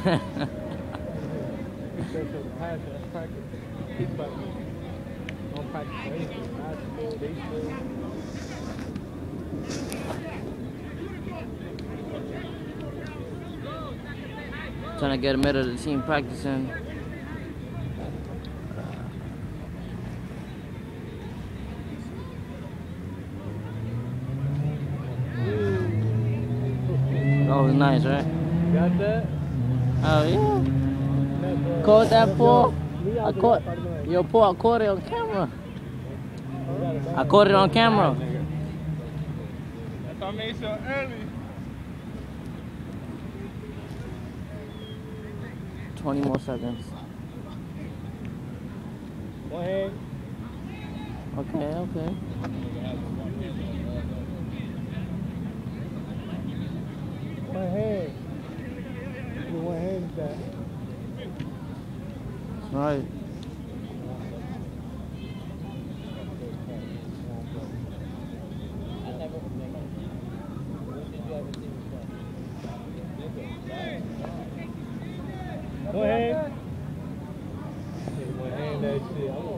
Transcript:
Keep practice. Don't practice for anything. Basketball, baseball. Trying to get him out of the team practicing. That was nice, right? Got that? Oh yeah. Caught that ball. I caught. Yo, Paul, I caught it on camera. I caught it on camera. That's why I made so early. 20 more seconds. One hand. Okay, okay. One hand. One hand is that. That's right. Go ahead. One hand that shit.